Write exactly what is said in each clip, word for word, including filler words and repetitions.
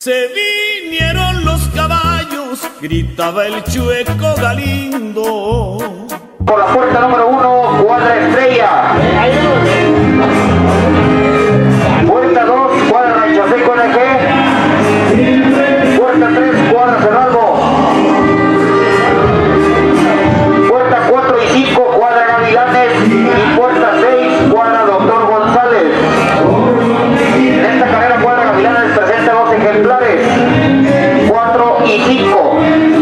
Se vinieron los caballos, gritaba el Chueco Galindo. Por la puerta número uno, cuadra Estrella. Puerta dos, cuadra Rancho Seco N G. Puerta tres, cuadra Cerralbo. Puerta cuatro y cinco, cuadra Gavilanes. Y puerta seis, cuadra Doctor González. En esta carrera, cuadra Gavilanes presenta dos ejemplares, cuatro y cinco.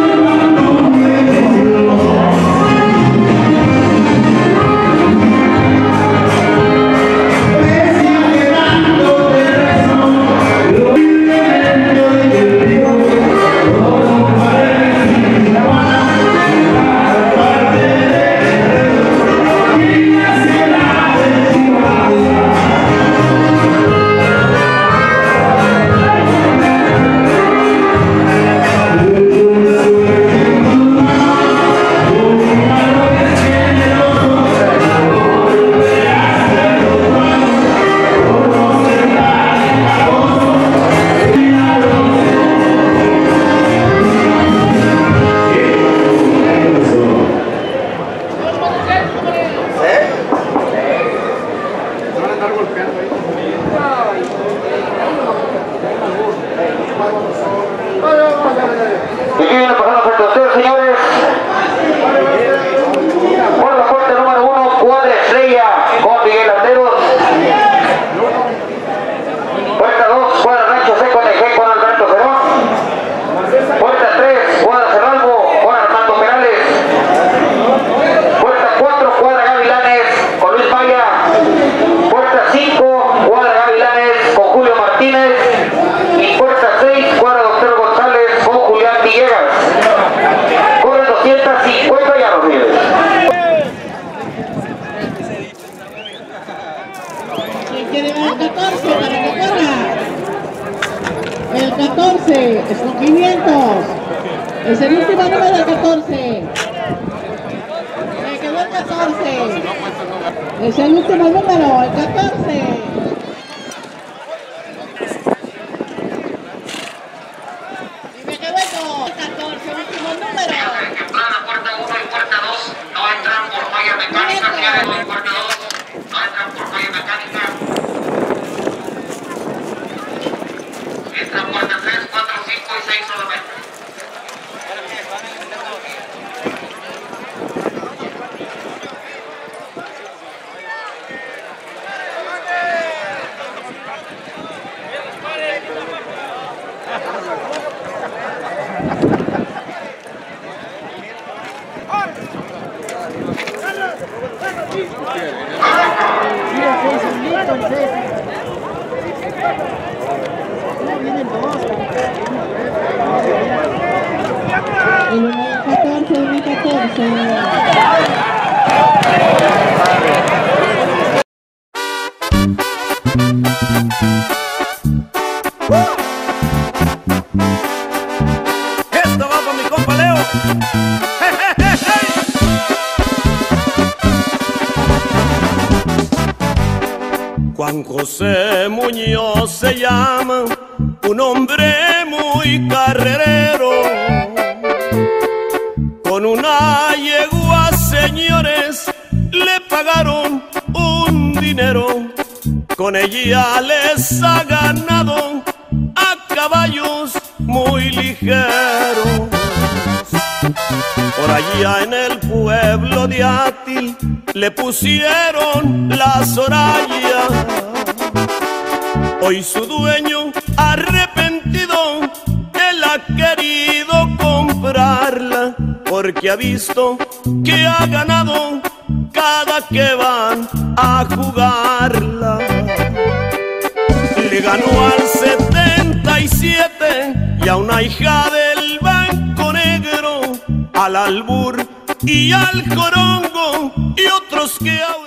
Y viene pasando frente a ustedes, señores. Por la puerta número uno, cuadra Estrella con Miguel Landeros. Puerta dos, cuadra Rancho Seco N G con Alberto Cerón. Puerta tres, cuadra Cerralbo con Armando Perales. Puerta cuatro, cuadra Gavilanes con Luis Maya. Puerta cinco, cuadra Gavilanes con Julio Martínez. Y puerta seis, cuadra Doctor González con Julián Villegas. Corre doscientos cincuenta y a los miles. ¿Quién quiere ver el catorce para que corra? El catorce, son quinientos. Es el último número del catorce. Me quedó el catorce. Es el último número, el catorce. Y me quedó el catorce, último número. Ejemplar a puerta uno y puerta dos no entran por falla mecánica. Cierre y puerta dos no entran por falla mecánica. Entran puerta tres, cuatro, cinco y seis solamente. El número catorce, el número catorce. Esto va para mi compa Leo. Juan José Muñoz se llama, un hombre muy carrerero. Con una yegua, señores, le pagaron un dinero. Con ella les ha ganado a caballos muy ligeros. Por allá en el pueblo de Atil le pusieron la Soraya. Hoy su dueño arrepentido, él ha querido comprarla, porque ha visto que ha ganado cada que van a jugarla. Le ganó al setenta y siete y a una hija del Banco Negro, al Albur y al Corongo y otros que